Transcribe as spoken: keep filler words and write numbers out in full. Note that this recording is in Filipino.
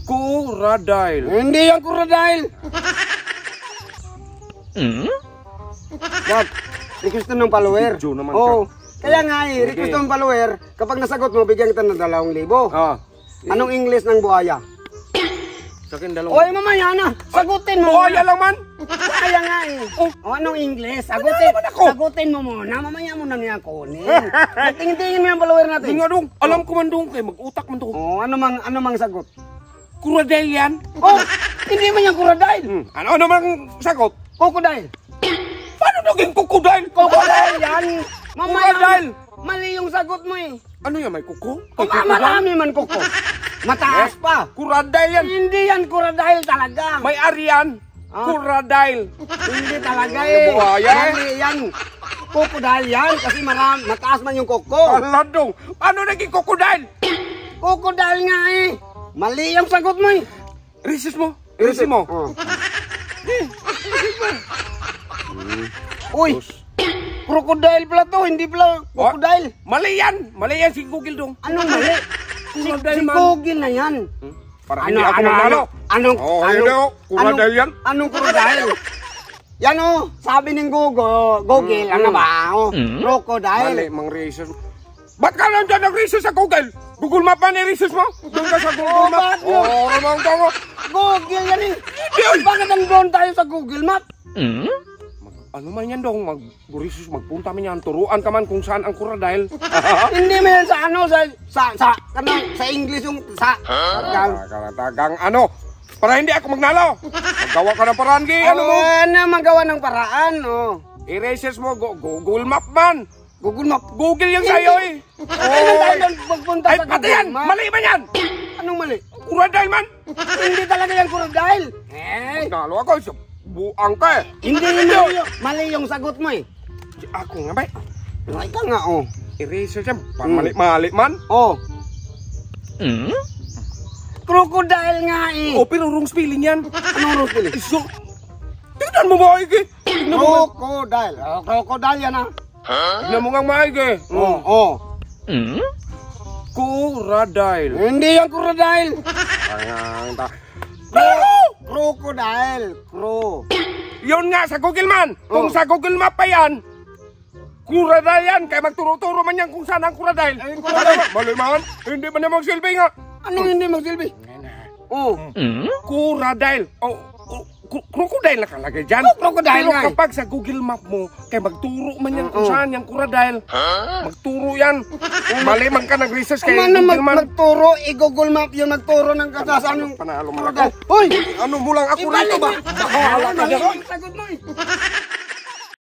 Crocodile. Hindi yan crocodile. Hmm? Dad, request ng follower. Video naman Oo. ka. Kaya nga eh, request ng follower, kapag nasagot mo, bigyan kita ng dalawang libo. Ah. Anong English ng buhaya? Sa akin dalawang. Oy, mamaya na. Sagutin mo. Buhaya lang man. Kaya nga eh. Oh. O, anong English? Sagutin. Sagutin mo muna. Mamaya mo na niya kunin. Tingin-tingin mo yung follower natin. Hindi nga dong. Alam ko man dong. Kaya mag-utak man dong. Oh, ano mang, ano mang sagot? Crocodile yan. Oh, hindi man yung crocodile. Hmm. Ano, ano mang sagot? Crocodile. Paano naging crocodile? Crocodile yan. Mamaya. Crocodile. Mali yung sagot mo eh. Ano yan? May kuko? O, marami man kuko. Mataas pa. Crocodile yan. Hindi yan crocodile talaga. May arian. Ah. Crocodile. Hindi talaga eh. Buhaya eh. Mali yan. Crocodile yan kasi marami, mataas man yung kuko. Aladong. Paano naging crocodile? Crocodile nga eh. Mali yung sagot mo eh. Resis mo. Resis mo. Oh. Uy. Crocodile pala to, hindi pala crocodile. Mali yan. Mali yan si Google dong. Anong mali? Si, Crocodile si man. Google na yan. Hmm? Para Ano, hindi ako ano, manalo. ano? Anong, Oh, anong, yun o. Crocodile yan. Anong crocodile? Yan o, sabi ng Google, Google, ano ba? Oh, crocodile. Mali, mang research. Ba't ka lang dyan nag-research sa Google? Google Map ba ni-research mo? Doon ka sa Google Map. bakit mo? Oo, ramang tango. Google yan eh. Bakit ang doon tayo sa Google Map? Ano man yan dong, mag-research, magpunta man yan, turuan ka man kung saan ang crocodile. Hindi mo yan sa ano, sa, sa, sa, ano, sa English yung, sa, tagang. Tagang ano, para hindi ako magnalo. Maggawa ka ng paraan, Gi, ano mo? Ano, magawa ng paraan, oh. I-research mo, go- Google Map man. Google Map. Google yung sa'yo eh. Kailan tayo doon magpunta Ay, sa pati Google yan, Map? mali man yan. Anong mali? Crocodile man. Hindi talaga yung crocodile. Eh, Magnalo ako, so, buang ka eh. hindi yun mali, mali yung sagot mo eh. Ako nga ba? Ay ka nga, oh. I-research yan, mali-mali man. Oh. Crocodile nga eh. Oh, pero wrong spelling yan. Anong rules pili? So, tignan mo maigi. Tignan mo, Crocodile. Oh, crocodile yan ah. tignan mo nga maigi. Oh, oh. Crocodile. Hindi yung crocodile. Ang ta. Cro- crocodile. Cro. Yun nga sa Google man. Kung Oh. sa Google Map pa yan, crocodile yan. Kaya magturo-turo man yan kung saan ang crocodile. Ay, crocodile. Mali man. Hindi man naman silbi nga. Anong hindi magsilbi? Oh. Crocodile. Oh, oh, cro- crocodile na kalagay dyan. Oh, crocodile Pero nga eh. kapag sa Google Map mo, kaya magturo man yan kung Oo. saan yung crocodile. Magturo yan. Mali man ka nag-research kay Ano Google mag man. magturo, i-Google Map yun, magturo ng kasasaan yung Panalo mo crocodile. ako. Hoy! Ano mo lang ako rito ba? Ibalik mo! Bahala ka dyan. Sagot mo eh.